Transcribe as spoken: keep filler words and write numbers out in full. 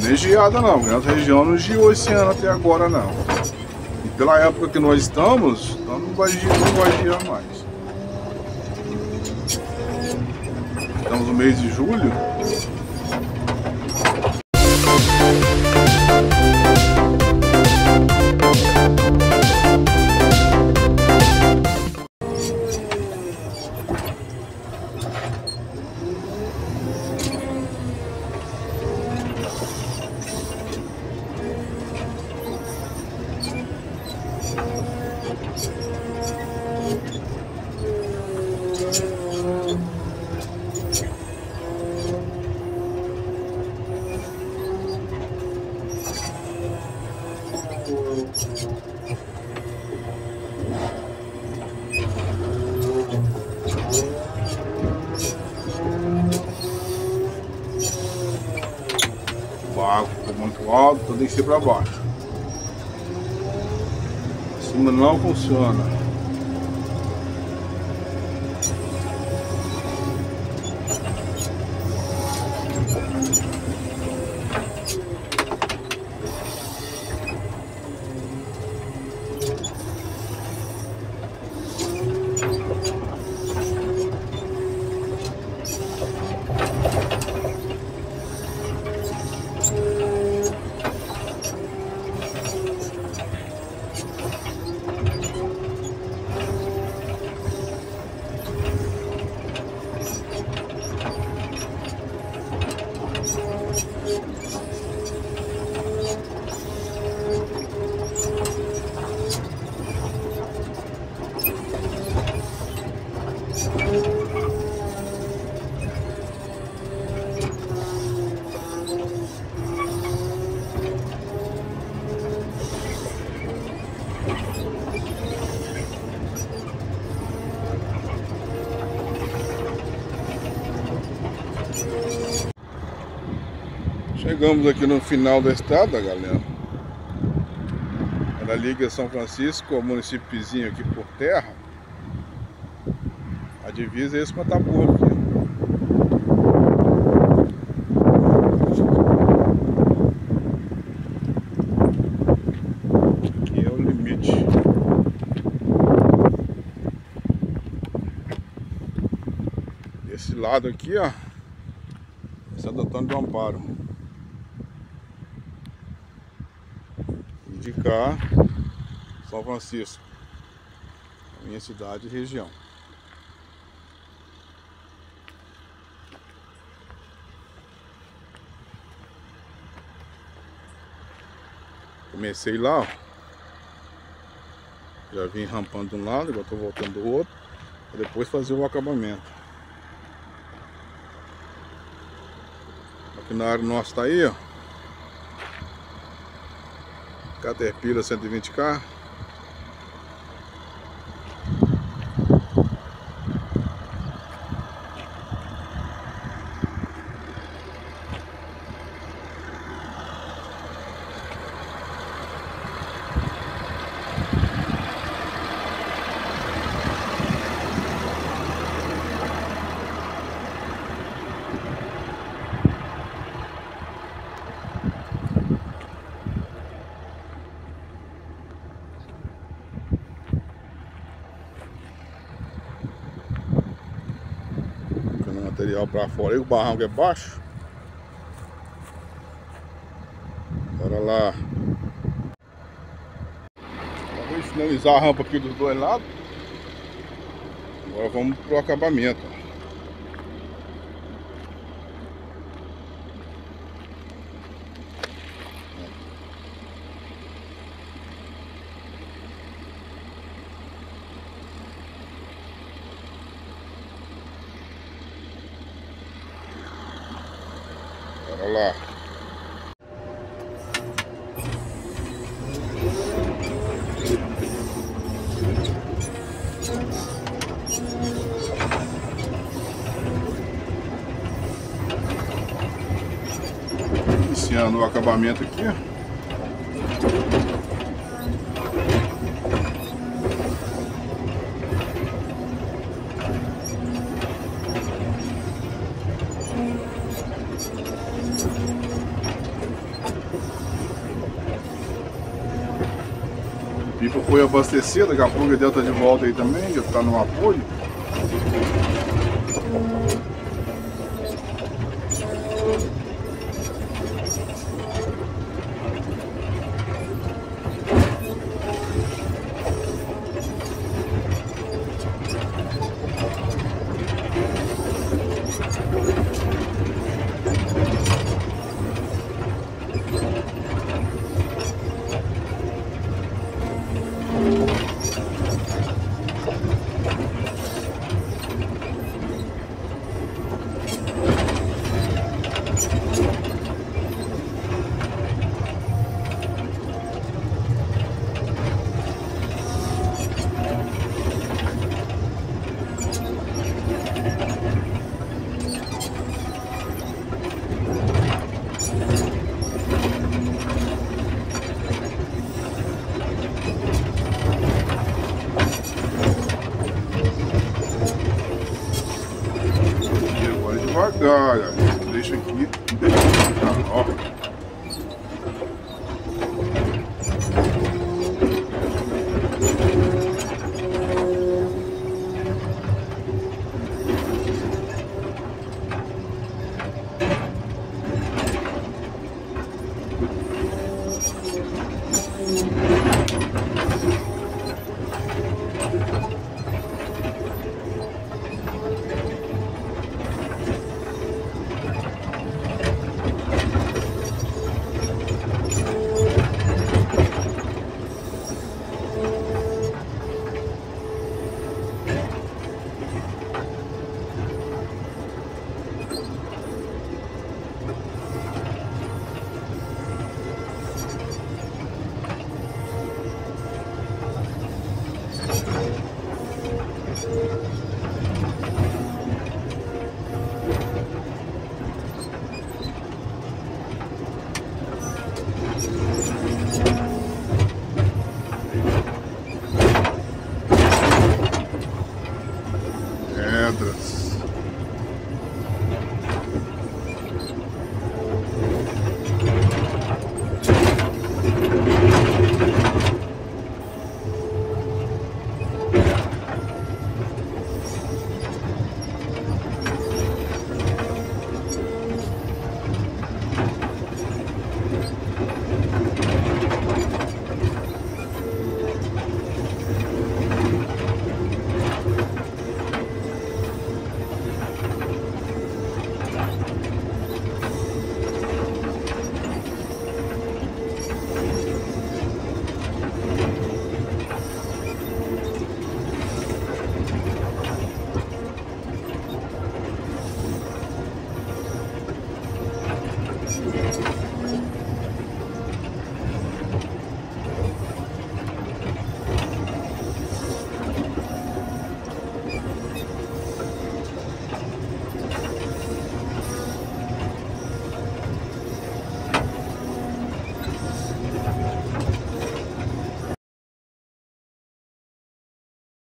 nem geada não, porque nossa região não geou esse ano até agora não. E pela época que nós estamos, então não vai gear, não vai gear mais. Estamos no mês de julho. O barco ficou muito alto, então tem que ser para baixo. Acima não funciona. Chegamos aqui no final da estrada, galera. Ela liga São Francisco, o municípiozinho aqui por terra. A divisa é esse Matapu aqui. Aqui é o limite. Esse lado aqui, ó, é Santo Antônio do Amparo. De cá, São Francisco, minha cidade e região. Comecei lá, ó. Já vim rampando de um lado, agora estou voltando do outro, para depois fazer o acabamento. Aqui na área nossa está aí, ó. Caterpillar cento e vinte K. Material para fora e o barranco é baixo. Bora lá. Vamos finalizar a rampa aqui dos dois lados. Agora vamos pro acabamento. Bora lá. Iniciando o acabamento aqui. Pipa foi abastecer, daqui a pouco ele deve estar de volta aí também, já tá no apoio. Devagar, deixa aqui. Tá, ó.